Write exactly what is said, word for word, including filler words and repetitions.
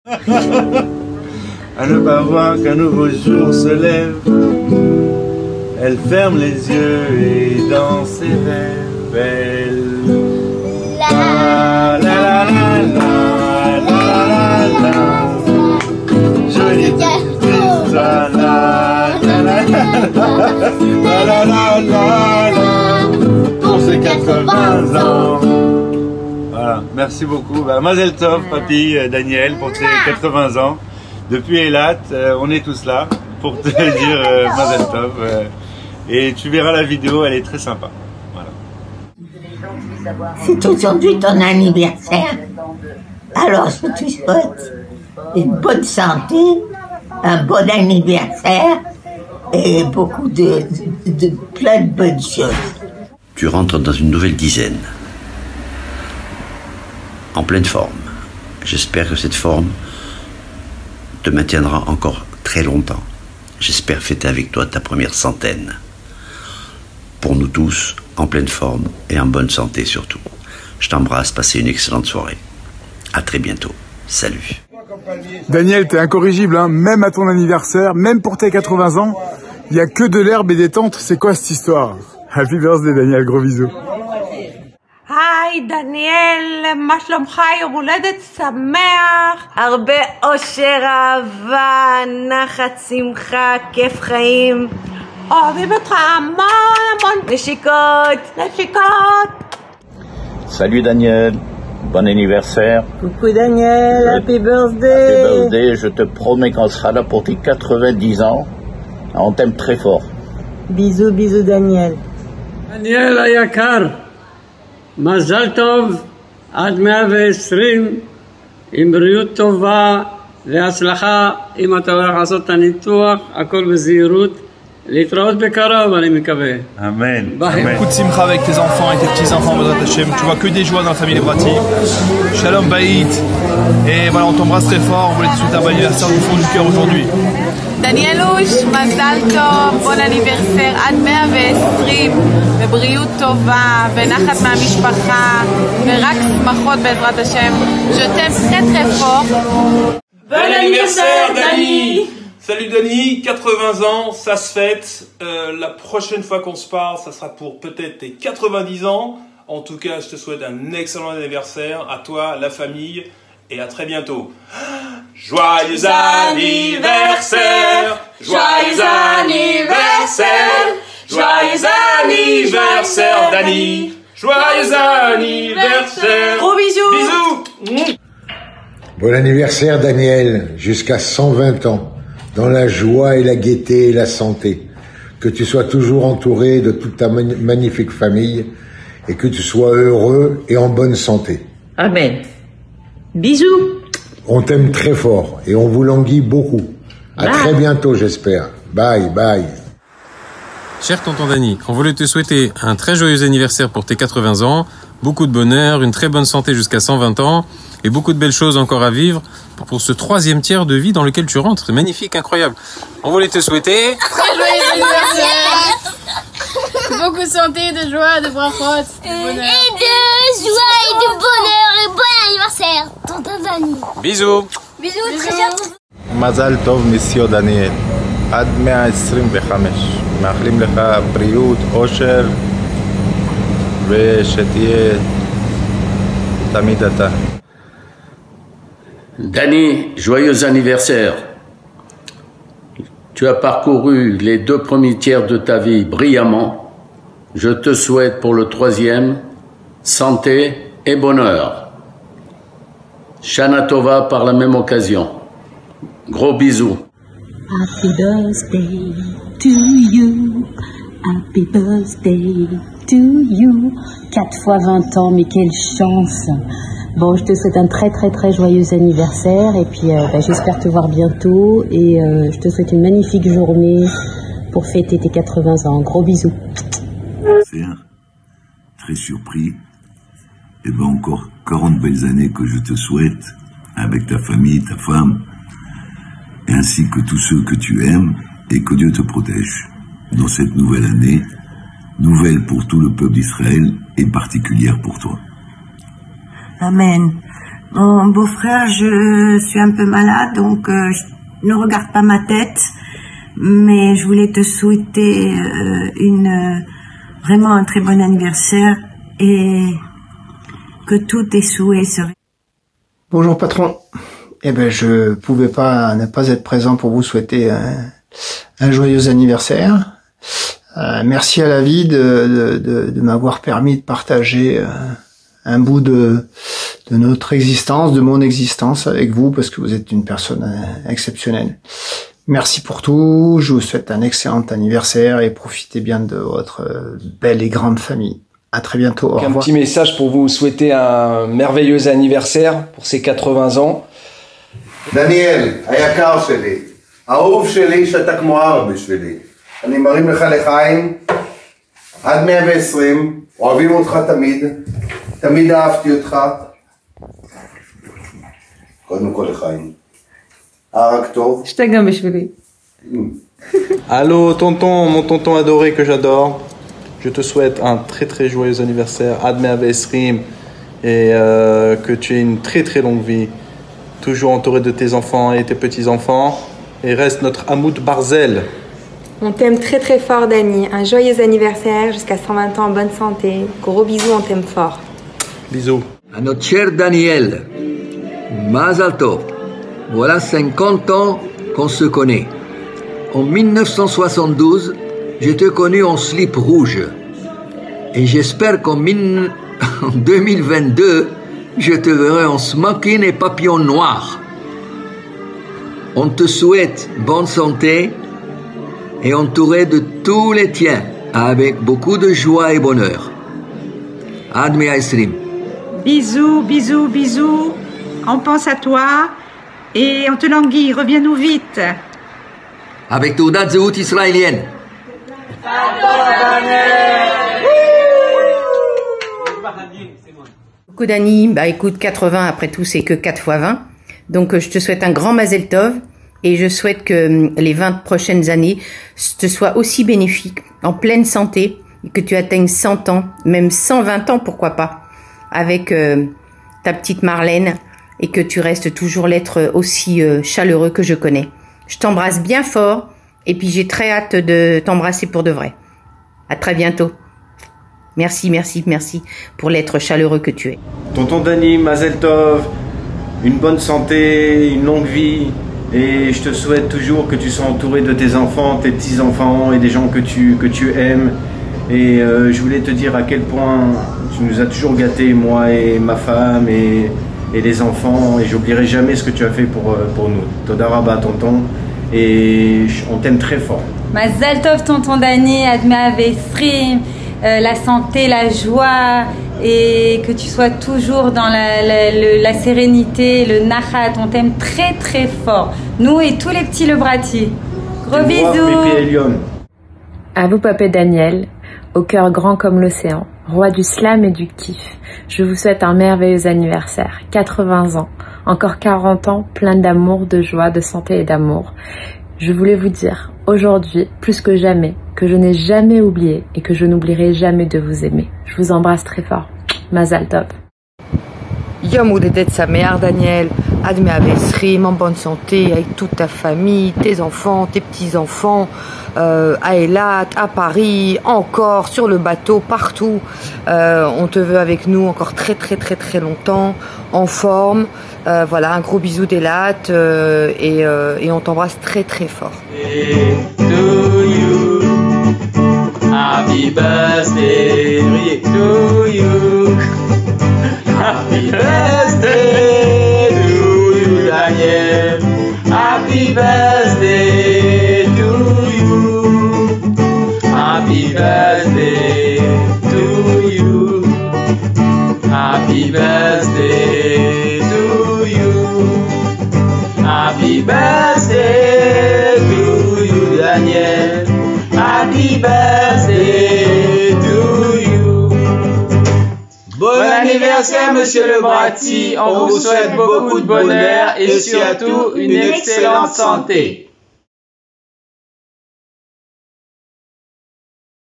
À ne pas voir qu'un nouveau jour se lève, elle ferme les yeux et dans ses rêves, elle... La la la la la la la. Jolie petite la la la la la la la la. Pour ses quatre-vingts ans. Voilà, merci beaucoup. Bah, Mazel Tov, papy, Daniel, pour tes quatre-vingts ans. Depuis Eilat, euh, on est tous là pour te dire euh, Mazel Tov. Euh, et tu verras la vidéo, elle est très sympa. Voilà. C'est aujourd'hui ton anniversaire. Alors je te souhaite une bonne santé, un bon anniversaire et beaucoup de, de, de plein de bonnes choses. Tu rentres dans une nouvelle dizaine, en pleine forme. J'espère que cette forme te maintiendra encore très longtemps. J'espère fêter avec toi ta première centaine. Pour nous tous, en pleine forme et en bonne santé surtout. Je t'embrasse, passez une excellente soirée. À très bientôt. Salut. Daniel, t'es incorrigible, hein, même à ton anniversaire, même pour tes quatre-vingts ans, il n'y a que de l'herbe et des tentes. C'est quoi cette histoire? Happy birthday Daniel, gros bisous. היי דניאל, מה שלומך? יום הולדת שמח, הרבה אושר, אהבה, נחת, שמחה, כיף חיים. אוהבים אותך המון המון. נשיקות, נשיקות. Salut Daniel, bon anniversaire. Coucou Daniel, je... happy birthday. Happy birthday, je te promets qu'on sera là pour tes quatre-vingt-dix ans. On t'aime très fort. Bisous, bisous Daniel. Daniel היקר, מזל טוב עד מאה ועשרים, עם בריאות טובה והצלחה. אם אתה הולך לעשות את הניתוח, הכל בזהירות. להתראות בקרוב, אני מקווה. Amen. Beaucoup de simcha avec tes enfants et tes petits-enfants, Bezrat Hashem. Tu vois que des joies dans la famille Levrati. Shalom Bayit. Et voilà, on t'embrasse très fort. On voulait te souhaiter un bon anniversaire du fond du cœur aujourd'hui. דניאלוש, מזל טוב, בון אניברסר עד מאה ועשרים, בבריאות טובה, ונחת מהמשפחה, ורק שמחות בעזרת השם. Je t'aime très très fort. Bon anniversaire Dani. Salut Dani, quatre-vingts ans, ça se fête. Euh, la prochaine fois qu'on se parle, ça sera pour peut-être tes quatre-vingt-dix ans. En tout cas, je te souhaite un excellent anniversaire à toi, la famille, et à très bientôt. Joyeux anniversaire, joyeux anniversaire, joyeux anniversaire Dani, joyeux anniversaire. Gros bisous. Bisous. Bon anniversaire Daniel, jusqu'à cent vingt ans. Dans la joie et la gaieté et la santé, que tu sois toujours entouré de toute ta magnifique famille et que tu sois heureux et en bonne santé. Amen. Bisous. On t'aime très fort et on vous languit beaucoup. À bye. Très bientôt, j'espère. Bye, bye. Cher tonton Dani, on voulait te souhaiter un très joyeux anniversaire pour tes quatre-vingts ans, beaucoup de bonheur, une très bonne santé jusqu'à cent vingt ans et beaucoup de belles choses encore à vivre pour ce troisième tiers de vie dans lequel tu rentres. C'est magnifique, incroyable. On voulait te souhaiter... Très joyeux anniversaire. Beaucoup de santé, de joie, de brachot, de bonheur. Et de joie et de bonheur et bon anniversaire, tonton Dani. Bisous. Bisous, très bientôt. מזל טוב מסיו דניאל, עד מאה עשרים וחמש. מאחלים לך בריאות, אושר, ושתהיה תמיד אתה. Dani, joyeux anniversaire. Tu as parcouru les deux premiers tiers de ta vie brillamment. Je te souhaite pour le troisième, santé et bonheur. Shana Tova par la même occasion. Gros bisous. Happy birthday to you. Happy birthday to you. quatre fois vingt ans, mais quelle chance. Bon, je te souhaite un très très très joyeux anniversaire et puis euh, bah, j'espère te voir bientôt et euh, je te souhaite une magnifique journée pour fêter tes quatre-vingts ans. Gros bisous. Très surpris. Et ben encore quarante belles années que je te souhaite avec ta famille, ta femme, ainsi que tous ceux que tu aimes et que Dieu te protège dans cette nouvelle année, nouvelle pour tout le peuple d'Israël et particulière pour toi. Amen. Mon beau-frère, je suis un peu malade, donc euh, je ne regarde pas ma tête, mais je voulais te souhaiter euh, une, euh, vraiment un très bon anniversaire et que tous tes souhaits se réalisent. Bonjour patron. Eh ben, je pouvais pas ne pas être présent pour vous souhaiter un, un joyeux anniversaire. Euh, merci à la vie de, de, de, de m'avoir permis de partager euh, un bout de, de notre existence, de mon existence avec vous, parce que vous êtes une personne euh, exceptionnelle. Merci pour tout. Je vous souhaite un excellent anniversaire et profitez bien de votre euh, belle et grande famille. À très bientôt. Au revoir. Un petit message pour vous souhaiter un merveilleux anniversaire pour ces quatre-vingts ans. דניאל, היקר שלי, האהוב שלי שאתה כמו אבא בשבילי. אני מרים לך לחיים עד מאה ועשרים, אוהבים אותך תמיד, תמיד אהבתי אותך. קודם כל לחיים. הרג טוב. שתה גם בשבילי. Allô tonton, mon tonton adoré que j'adore. Je te souhaite un très très joyeux anniversaire, Ad Mea Vesrim, et euh, que tu aies une très très longue vie. Toujours entouré de tes enfants et tes petits-enfants, et reste notre Hamout Barzel. On t'aime très très fort, Dani. Un joyeux anniversaire jusqu'à cent vingt ans en bonne santé. Gros bisous, on t'aime fort. Bisous. À notre cher Daniel, Mazal Tov. Voilà cinquante ans qu'on se connaît. En mille neuf cent soixante-douze, je t'ai connu en slip rouge. Et j'espère qu'en deux mille vingt-deux, je te verrai en smoking et papillon noir. On te souhaite bonne santé et entouré de tous les tiens, avec beaucoup de joie et bonheur. Ad Mea Esrim. Bisous, bisous, bisous. On pense à toi et on te languit. Reviens-nous vite. Avec Toudat Zehut israélienne. Beaucoup Dani, bah écoute, quatre-vingts après tout c'est que quatre fois vingt, donc je te souhaite un grand Mazel Tov et je souhaite que les vingt prochaines années te soient aussi bénéfiques, en pleine santé, et que tu atteignes cent ans, même cent vingt ans pourquoi pas, avec euh, ta petite Marlène, et que tu restes toujours l'être aussi euh, chaleureux que je connais. Je t'embrasse bien fort et puis j'ai très hâte de t'embrasser pour de vrai. À très bientôt. Merci, merci, merci pour l'être chaleureux que tu es. Tonton Dani, Mazel Tov, une bonne santé, une longue vie, et je te souhaite toujours que tu sois entouré de tes enfants, tes petits-enfants et des gens que tu, que tu aimes. Et euh, je voulais te dire à quel point tu nous as toujours gâtés, moi et ma femme et, et les enfants, et j'oublierai jamais ce que tu as fait pour, pour nous. Toda Rabba, tonton, et on t'aime très fort. Mazel Tov, tonton Dani, Ad Mea Vesrim. Euh, la santé, la joie, et que tu sois toujours dans la, la, la, la sérénité, le nachat. On t'aime très très fort. Nous et tous les petits Lebrati. Gros bisous. À vous, Papé Daniel, au cœur grand comme l'océan, roi du slam et du kiff, je vous souhaite un merveilleux anniversaire. quatre-vingts ans, encore quarante ans, plein d'amour, de joie, de santé et d'amour. Je voulais vous dire, aujourd'hui, plus que jamais, que je n'ai jamais oublié et que je n'oublierai jamais de vous aimer. Je vous embrasse très fort. Mazal Tov. Yom Houdedet Sameach, Daniel. Ad Mea Vesrim, en bonne santé, avec toute ta famille, tes enfants, tes petits-enfants, euh, à Eilat, à Paris, encore, sur le bateau, partout. Euh, on te veut avec nous encore très très très très longtemps, en forme. Euh, voilà, un gros bisou d'Eilat euh, et, euh, et on t'embrasse très très fort. Happy birthday to you. Happy birthday to you, Daniel. Happy birthday to you. Happy birthday to you. Happy birthday to you. Happy birthday to you, Daniel. Happy birthday to you. Bon anniversaire, monsieur Lebrati. On vous souhaite beaucoup de bonheur et surtout une excellente santé.